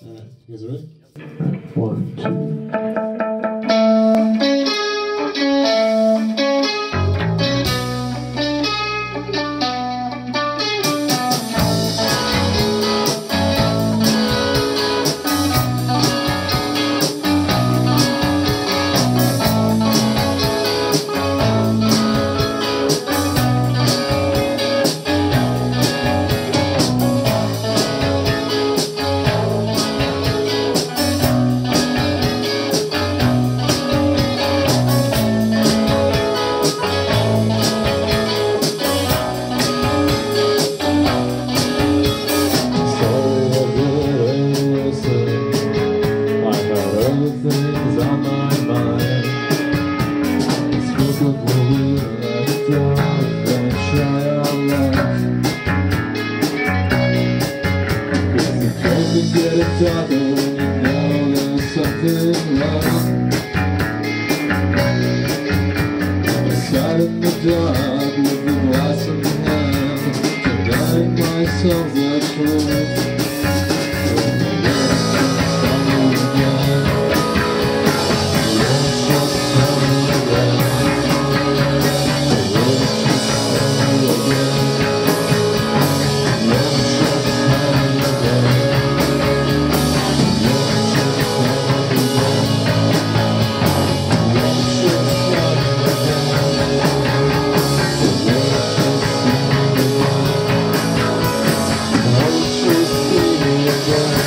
Alright, you guys ready? 1, 2. Things on my mind. Spoke of where we left off and try our luck. Cause the train can get it darker when you know there's something wrong. I sat in the dark with the glass in hand, denying myself the truth. Yeah.